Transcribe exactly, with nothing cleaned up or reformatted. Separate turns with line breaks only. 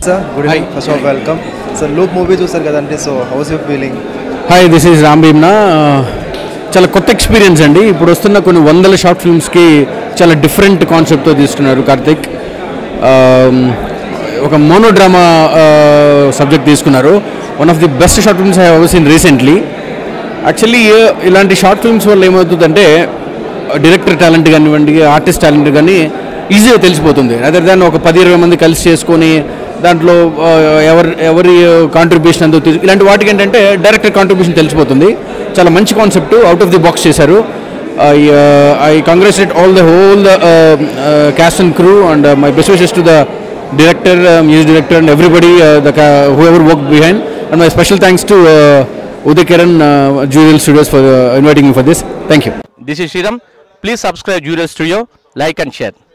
Sir, good evening. Hi. First of all, welcome. Sir, Loop movie చూసారు కదండి. So, how is your feeling?
Hi, this is Ram Bhimana. చాలా కొత్త experience అండి. ఇప్పుడు వస్తున్న కొన్ని వందల షార్ట్ ఫిల్మ్స్కి చాలా డిఫరెంట్ కాన్సెప్ట్తో తీస్తున్నారు కార్తిక్. ఒక మోనోడ్రామా సబ్జెక్ట్ తీసుకున్నారు. One of the best short films I have seen recently. Actually ఇలాంటి షార్ట్ ఫిల్మ్స్ వల్ల ఏమవుతుందంటే డైరెక్టర్ టాలెంట్ కానివ్వండి, ఆర్టిస్ట్ టాలెంట్ కానీ ఈజీగా తెలిసిపోతుంది. అదర్ దాన్ని ఒక పది ఇరవై మంది కలిసి చేసుకొని దాంట్లో ఎవరి ఎవరి కాంట్రిబ్యూషన్ అంతా ఇలాంటి వాటికి ఏంటంటే డైరెక్టర్ కాంట్రిబ్యూషన్ తెలిసిపోతుంది. చాలా మంచి concept, out of the box చేశారు. I I congratulate all the whole the cast and crew and my best wishes to the director, uh, music director and everybody, uh, the uh, whoever worked behind, and my special thanks to uh, Uday Kiran, uh, Zuriel Studios for uh, inviting me for this. Thank you.
This is Sriram. Please subscribe Zuriel Studio, like and share.